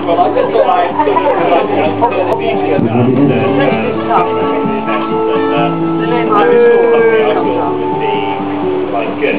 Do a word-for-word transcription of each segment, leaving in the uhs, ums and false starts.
Well, I just thought I'd sort of like, you know, turn the media down and uh, and uh, I just thought something I thought would be like good.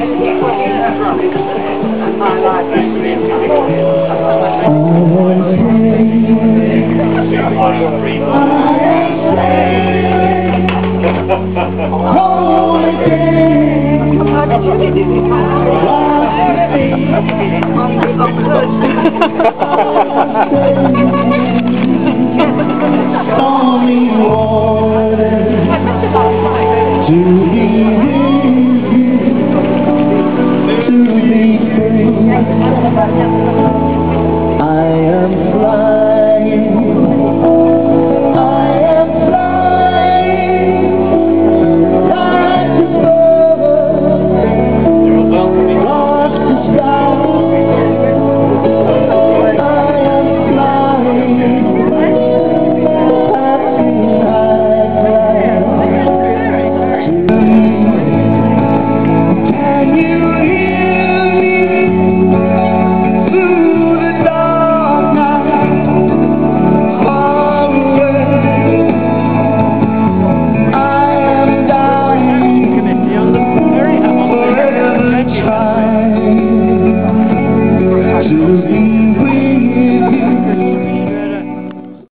Stormy waters to be with you, to be free.